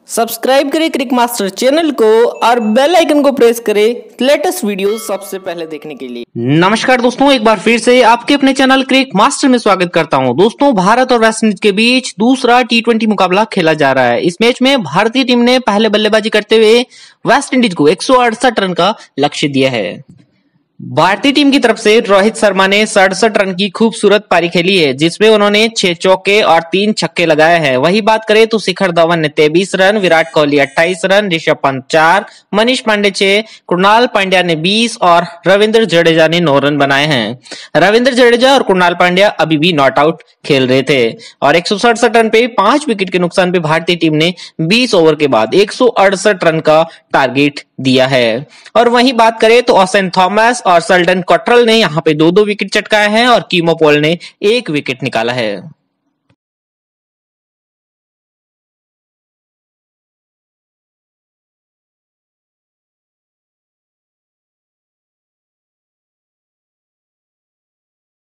Subscribe करें क्रिक master channel को और बेल आइकन को प्रेस करें लेटेस्ट वीडियो सबसे पहले देखने के लिए। नमस्कार दोस्तों, एक बार फिर से आपके अपने चैनल क्रिक मास्टर में स्वागत करता हूं। दोस्तों, भारत और वेस्टइंडीज के बीच दूसरा टी20 मुकाबला खेला जा रहा है। इस मैच में भारतीय टीम ने पहले बल्लेबाजी करते हुए वेस्टइंडीज को 168 रन का लक्ष्य दिया है। भारतीय टीम की तरफ से रोहित शर्मा ने 67 रन की खूबसूरत पारी खेली है, जिसमें उन्होंने 6 चौके और 3 छक्के लगाए हैं। वही बात करें तो शिखर धवन ने 23 रन, विराट कोहली 28 रन, ऋषभ पंत 4, मनीष पांडे 6, कृणाल पांड्या ने 20 और रविंद्र जडेजा ने 9 रन बनाए हैं। रविंद्र जडेजा और कृणाल पांड्या अभी भी नॉट आउट खेल रहे थे और 167 रन पे 5 विकेट के नुकसान पे भारतीय टीम ने 20 ओवर के बाद 168 रन का टारगेट दिया है। और वहीं बात करें तो ऑसेन थॉमस और शेल्डन कॉट्रेल ने यहां पे 2-2 विकेट चटकाए हैं और कीमो पॉल ने 1 विकेट निकाला है।